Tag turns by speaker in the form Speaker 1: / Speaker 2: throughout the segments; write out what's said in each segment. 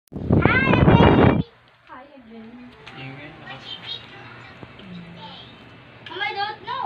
Speaker 1: Hi again.
Speaker 2: Ingay,
Speaker 1: Mom, I don't know.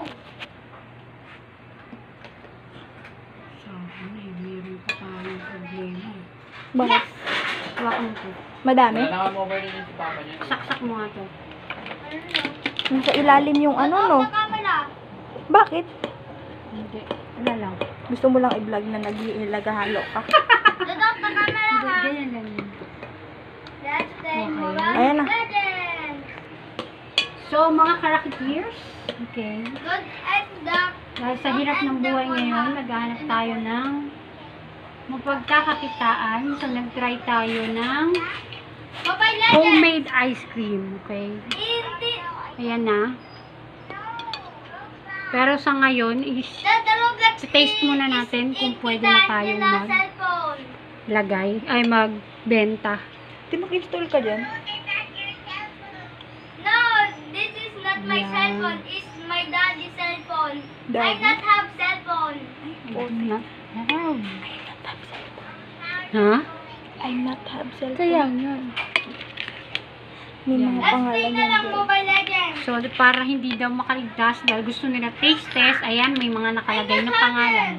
Speaker 3: Sabi na, meron pa tayong problema.
Speaker 4: Bakit?
Speaker 3: Hawakan mo to.
Speaker 4: Madami?
Speaker 2: wala naka mobile din si Papa niya.
Speaker 3: Saksak mo nga to.
Speaker 4: Nasa ilalim yung ano, no?
Speaker 1: Sa camera.
Speaker 4: Bakit?
Speaker 3: Hindi. Wala lang.
Speaker 4: Gusto mo lang i-vlog na naghihalo ka?
Speaker 1: Dadok sa camera
Speaker 3: Hindi,
Speaker 1: ka.
Speaker 3: ganyan lang yun.
Speaker 1: Let's play
Speaker 3: Okay.
Speaker 1: Mobile
Speaker 4: Ayan na.
Speaker 1: Legends.
Speaker 3: So, mga karaketeers, okay.
Speaker 1: Good and the
Speaker 3: Dahil sa hirap ng buhay ngayon, naghahanap tayo ng mapagkakakitaan. So, nag-try tayo ng
Speaker 1: Mobile Legends.
Speaker 3: homemade ice cream, okay.
Speaker 1: Hindi.
Speaker 3: Ayan na. Pero sa ngayon is
Speaker 1: Dadalog lang.
Speaker 3: taste muna natin kung pwede na tayong
Speaker 1: cellphone.
Speaker 3: maglagay, ay magbenta.
Speaker 4: Di mag-install ka dyan?
Speaker 1: No, this is not my
Speaker 3: Yeah.
Speaker 1: cellphone. It's my daddy's cellphone. I
Speaker 4: Daddy?
Speaker 1: not have cellphone.
Speaker 3: Wow. Ha?
Speaker 4: I not have cellphone.
Speaker 3: Kaya yun.
Speaker 4: May mga
Speaker 1: Let's play
Speaker 4: pangalan
Speaker 1: na
Speaker 4: yan.
Speaker 1: lang
Speaker 4: girl.
Speaker 1: Mobile Legends.
Speaker 3: So, para hindi daw makaligtas dahil gusto nila taste test, ayan, may mga nakalagay na pangalan.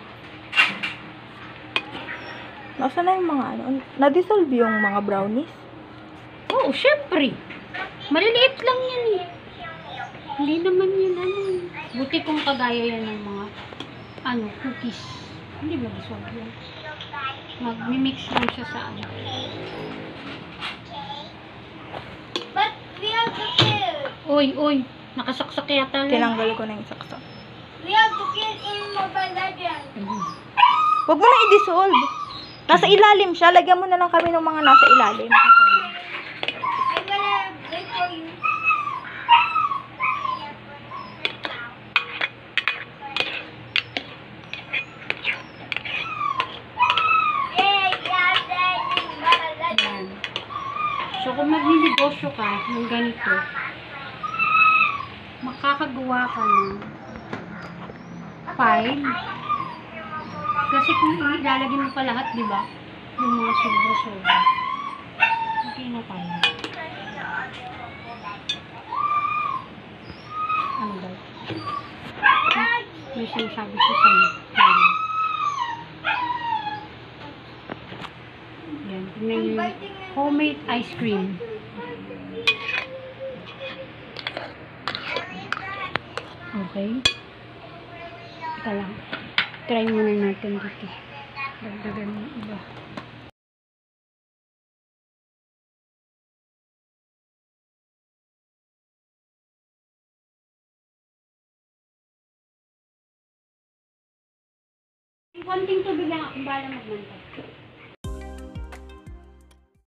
Speaker 4: Nasaan na yung mga ano? Na-dissolve yung mga brownies?
Speaker 3: Oo, syempre. Maliliit lang yan eh. Hindi naman yun ano. Buti kung kagaya yan ng mga cookies. Hindi ba dissolve yan? Mag-mix lang siya sa ano.
Speaker 1: But we have to kill.
Speaker 3: Uy, nakasaksak yata lang.
Speaker 4: Tinanggal ko na yung saksak.
Speaker 1: We have to kill in Mobile Legends.
Speaker 4: Huwag mo na i-dissolve. Nasa ilalim siya. Lagyan mo na lang kami ng mga nasa ilalim.
Speaker 1: I'm gonna wait for you. Yay! We are playing Mobile Legends.
Speaker 3: Ayan. So, kung magninegosyo ka ng ganito, makakagawa ka ng 5. Kasi kung ilalagay mo pa lahat, di ba? Yung mga sobra-sobra. Okay na tayo. Ano daw? May sinasabi siya sa'yo. Yan. Tingnan nyo yung homemade ice cream. Okay. Ika lang. Try muna natin dito. Dagdagan ng iba. Konting tubig lang ako. Bala magbantay.